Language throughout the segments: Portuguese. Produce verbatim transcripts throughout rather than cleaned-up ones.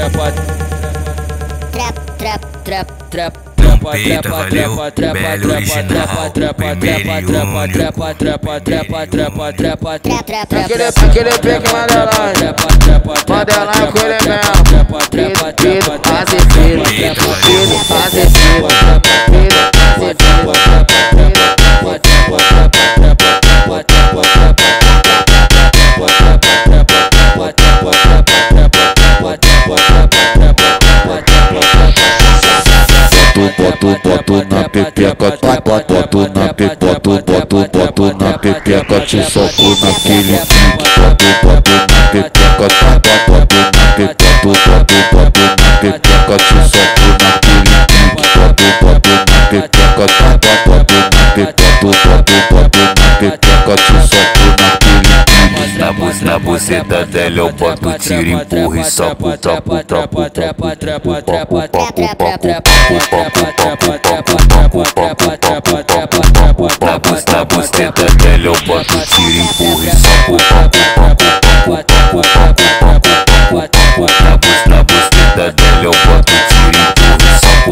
trap, trap, trap. Peito, valeu, velho original, primeiro e único. Aquele, aquele pique Madeline, Madeline com ele mesmo. Filho, azevedo, filho, azevedo, filho, Boto, boto na pepeca, boto, boto na pepeca, boto, boto, boto na pepeca, te soco naquele pique. Boto, boto na pepeca, boto, boto na pepeca, boto, boto na pepeca, te soco naquele pique. Boto, boto na pepeca, boto, boto na pepeca, boto, boto na pepeca, te soco naquele pique. Na, bu na buceta dela eu boto tiro, empurro e soco, topo, topo, topo, topo, topo, topo, Na buceta dela eu boto tiro, empurro e soco, Na buceta dela eu boto tiro, empurro e soco,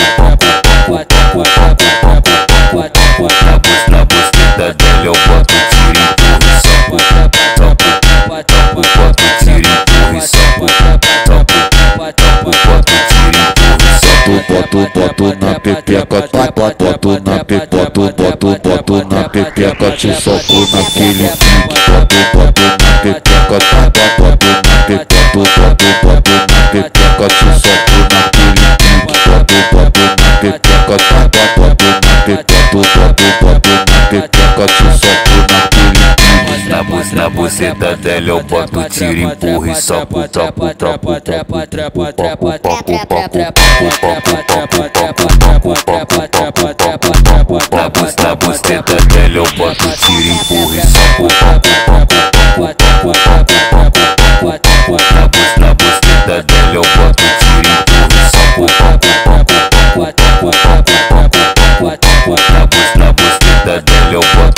Na buceta dela eu boto tiro, empurro e soco, boto tiro, empurro e soco, boto tiro, empurro e soco. Boto, boto na pepeca, boto, boto na pepeca, boto, boto na pepeca, te soco naquele pique. Boto, boto na pepeca, boto, boto na pepeca, boto, boto na pepeca, te soco naquele pique. Boto, boto na pepeca, boto, boto na pepeca, boto, boto na pepeca, te soco naquele pique. Na, bu na buceta dela eu boto tiro, empurro e soco, topo, topo, topo, topo, topo, topo, Na buceta dela eu boto tiro, empurro e soco, Na buceta dela eu boto tiro, empurro e soco, Na buceta dela eu boto